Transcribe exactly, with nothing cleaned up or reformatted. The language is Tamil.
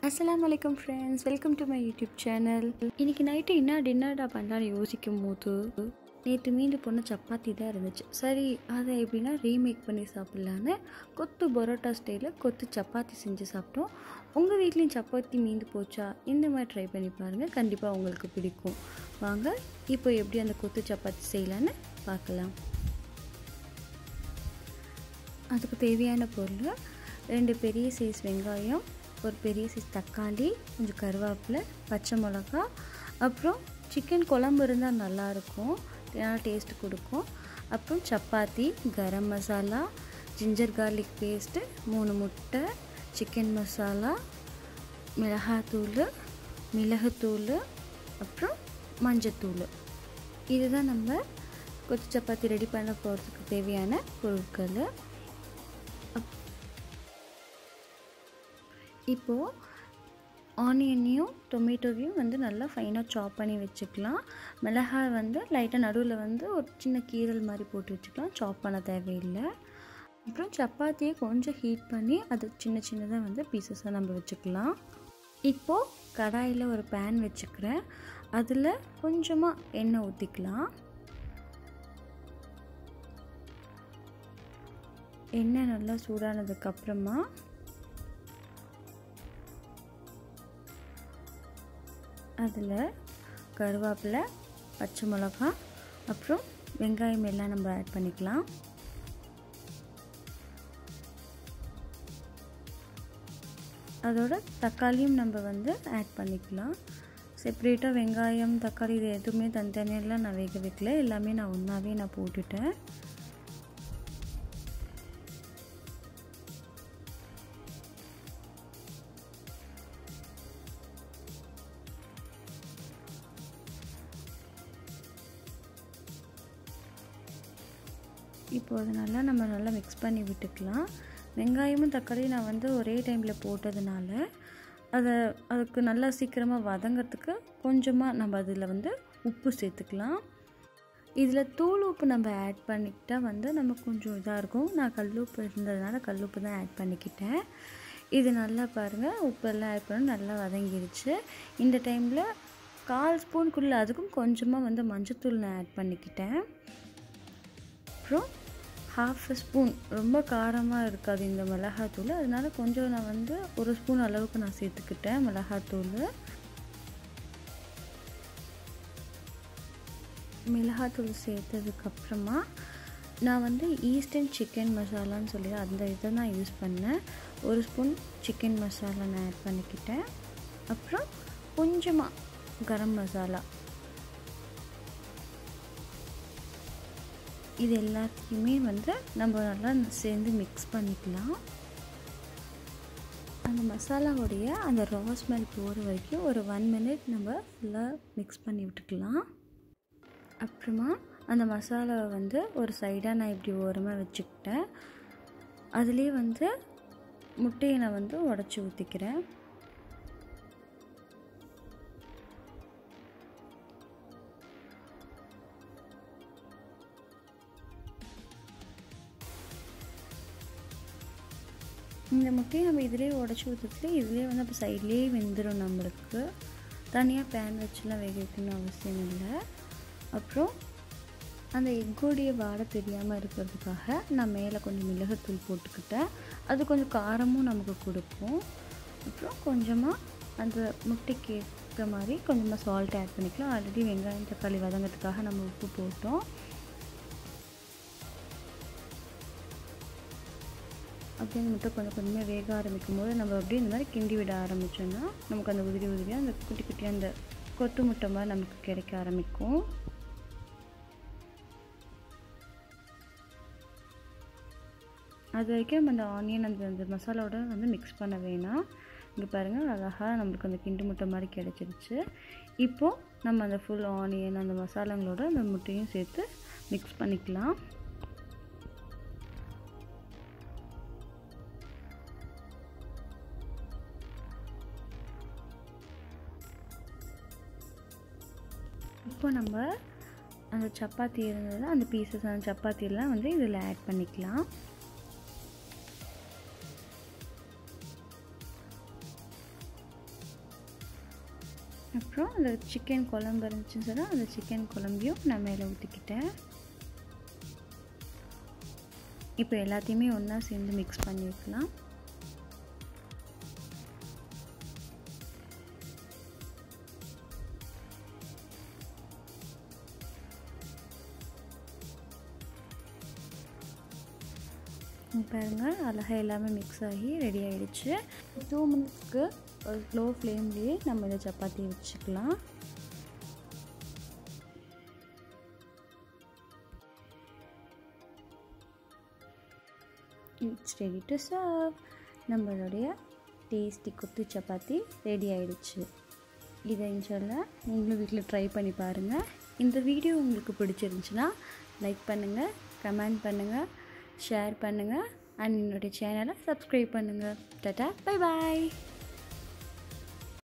அஸ்ஸலாமு அலைக்கும் friends, welcome to my YouTube channel. இன்றைக்கி நைட்டு என்ன டின்னர்டா பண்ணலான்னு யோசிக்கும் போது நேற்று மீந்து போன சப்பாத்தி தான் இருந்துச்சு. சரி, அதை எப்படின்னா ரீமேக் பண்ணி சாப்பிட்லான்னு கொத்து பரோட்டா ஸ்டைலில் கொத்து சப்பாத்தி செஞ்சு சாப்பிட்டோம். உங்கள் வீட்லேயும் சப்பாத்தி மீந்து போச்சா? இந்த மாதிரி ட்ரை பண்ணி பாருங்கள், கண்டிப்பாக உங்களுக்கு பிடிக்கும். வாங்க இப்போ எப்படி அந்த கொத்து சப்பாத்தி செய்யலான்னு பார்க்கலாம். அதுக்கு தேவையான பொருள் ரெண்டு பெரிய சைஸ் வெங்காயம், ஒரு பெரிய சைஸ் தக்காளி, கொஞ்சம் கருவேப்பிலை, பச்சை மிளகா, அப்புறம் சிக்கன் குழம்பு இருந்தால் நல்லாயிருக்கும், நல்லா டேஸ்ட்டு கொடுக்கும். அப்புறம் chapati, garam masala, ginger garlic paste, மூணு முட்டை, சிக்கன் மசாலா, மிளகாத்தூள், மிளகுத்தூள், அப்புறம் மஞ்சத்தூள். இதுதான் நம்ம கொத்து சப்பாத்தி ரெடி பண்ண போகிறதுக்கு தேவையான பொருட்கள். இப்போது ஆனியனையும் டொமேட்டோவையும் வந்து நல்லா ஃபைனாக சாப் பண்ணி வச்சுக்கலாம். மிளகாய் வந்து லைட்டாக நடுவில் வந்து ஒரு சின்ன கீரல் மாதிரி போட்டு வச்சுக்கலாம், சாப் பண்ண தேவையில்லை. அப்புறம் சப்பாத்தியை கொஞ்சம் ஹீட் பண்ணி அது சின்ன சின்னதாக வந்து பீசஸாக நம்ம வச்சுக்கலாம். இப்போது கடாயில் ஒரு பேன் வச்சுக்கிறேன், அதில் கொஞ்சமாக எண்ணெய் ஊற்றிக்கலாம். எண்ணெய் நல்லா சூடானதுக்கப்புறமா அதில் கருவேப்பிலை, பச்சை மிளகா, அப்புறம் வெங்காயம் எல்லாம் நம்ம ஆட் பண்ணிக்கலாம். அதோட தக்காளியும் நம்ம வந்து ஆட் பண்ணிக்கலாம். செப்ரேட்டாக வெங்காயம் தக்காளி இது எதுவுமே தனித்தனியெல்லாம் நான் வேக வைக்கல, எல்லாமே நான் ஒன்றாவே நான் போட்டுட்டேன். இப்போ அது நல்லா நம்ம நல்லா மிக்ஸ் பண்ணி விட்டுக்கலாம். வெங்காயமும் தக்காளியும் நான் வந்து ஒரே டைமில் போட்டதுனால அதை அதுக்கு நல்லா சீக்கிரமாக வதங்கிறதுக்கு கொஞ்சமாக நம்ம அதில் வந்து உப்பு சேர்த்துக்கலாம். இதில் தூள் உப்பு நம்ம ஆட் பண்ணிக்கிட்டால் வந்து நம்ம கொஞ்சம் இதாக இருக்கும். நான் கல் உப்பு இருந்ததுனால கல் உப்பு தான் ஆட் பண்ணிக்கிட்டேன். இது நல்லா பாருங்கள், உப்பெல்லாம் ஆட் பண்ணி நல்லா வதங்கிடுச்சு. இந்த டைமில் கால் ஸ்பூனுக்குள்ளே அதுக்கும் கொஞ்சமாக வந்து மஞ்சத்தூள் நான் ஆட் பண்ணிக்கிட்டேன். அப்புறம் ஹாஃப் ஸ்பூன், ரொம்ப காரமாக இருக்காது இந்த மிளகாத்தூள், அதனால கொஞ்சம் நான் வந்து ஒரு ஸ்பூன் அளவுக்கு நான் சேர்த்துக்கிட்டேன் மிளகாத்தூள். மிளகாத்தூள் சேர்த்ததுக்கப்புறமா நான் வந்து ஈஸ்டர்ன் சிக்கன் மசாலான்னு சொல்லி அந்த இதை நான் யூஸ் பண்ணேன். ஒரு ஸ்பூன் சிக்கன் மசாலா நான் ஆட் பண்ணிக்கிட்டேன். அப்புறம் கொஞ்சமாக கரம் மசாலா, இது எல்லாத்தையுமே வந்து நம்ம நல்லா சேர்ந்து மிக்ஸ் பண்ணிக்கலாம். அந்த மசாலாவுடைய அந்த ரா ஸ்மெல் போகிற வரைக்கும் ஒரு ஒன் மினிட் நம்ம ஃபுல்லாக மிக்ஸ் பண்ணி விட்டுக்கலாம். அப்புறமா அந்த மசாலாவை வந்து ஒரு சைடாக நான் இப்படி ஓரமாக வச்சுக்கிட்டேன். அதுலேயே வந்து முட்டையை நான் வந்து உடச்சி ஊற்றிக்கிறேன். இந்த முட்டையை நம்ம இதிலே உடச்சி ஊற்றுறது இதிலே வந்து அப்போ சைட்லேயே வெந்துடும், நம்மளுக்கு தனியாக பேன் வச்சுலாம் வேக வைக்கணும்னு அவசியம் இல்லை. அப்புறம் அந்த எக்கோடைய வாடை தெரியாமல் இருக்கிறதுக்காக நான் மேலே கொஞ்சம் மிளகுத்தூள் போட்டுக்கிட்டேன், அது கொஞ்சம் காரமும் நமக்கு கொடுக்கும். அப்புறம் கொஞ்சமாக அந்த முட்டைக்கு ஏற்ற மாதிரி கொஞ்சமாக சால்ட் ஆட் பண்ணிக்கலாம். ஆல்ரெடி வெங்காயம் தக்காளி வதங்கிறதுக்காக நம்ம உப்பு போட்டோம். அப்படியே அந்த முட்டை கொஞ்சம் கொஞ்சமாக வேக ஆரம்பிக்கும் போது நம்ம அப்படியே இந்த மாதிரி கிண்டி விட ஆரம்பித்தோன்னா நமக்கு அந்த உதிரி உதிரியாக அந்த குட்டி குட்டியாக அந்த கொத்து முட்டை மாதிரி நமக்கு கிடைக்க ஆரம்பிக்கும். அது வரைக்கும் நம்ம அந்த ஆனியன் அந்த அந்த மசாலாவோட வந்து மிக்ஸ் பண்ண வேணாம். இங்கே பாருங்கள், அழகாக நம்மளுக்கு அந்த கிண்டு முட்டை மாதிரி கிடச்சிருச்சு. இப்போது நம்ம அந்த ஃபுல் ஆனியன் அந்த மசாலாங்களோட அந்த முட்டையும் சேர்த்து மிக்ஸ் பண்ணிக்கலாம். இப்போ நம்ம அந்த சப்பாத்தி இருந்தது அந்த பீசஸ் அந்த சப்பாத்தியெல்லாம் வந்து இதில் ஆட் பண்ணிக்கலாம். அப்புறம் அந்த சிக்கன் குழம்பு இருந்துச்சுன்னு சொன்னால் அந்த சிக்கன் குழம்பையும் நான் மேலே ஊற்றிக்கிட்டேன். இப்போ எல்லாத்தையுமே ஒன்றா சேர்ந்து மிக்ஸ் பண்ணி வைக்கலாம். பாருங்கள், அழகாக எல்லாமே மிக்ஸ் ஆகி ரெடி ஆகிடுச்சு. டூ மினிட்ஸ்க்கு ஒரு ஸ்லோ ஃப்ளேம்லேயே நம்ம இதை சப்பாத்தி வச்சுக்கலாம். It's ready to serve. நம்மளுடைய டேஸ்டி கொத்து சப்பாத்தி ரெடி ஆகிடுச்சு. இதை இன்ஷால்லா நீங்களும் வீட்டில் ட்ரை பண்ணி பாருங்கள். இந்த வீடியோ உங்களுக்கு பிடிச்சிருந்துச்சுன்னா லைக் பண்ணுங்கள், கமெண்ட் பண்ணுங்கள், ஷேர் பண்ணுங்கள் அண்ட் என்னுடைய சேனலை சப்ஸ்கிரைப் பண்ணுங்கள். டாடா, பை பாய்.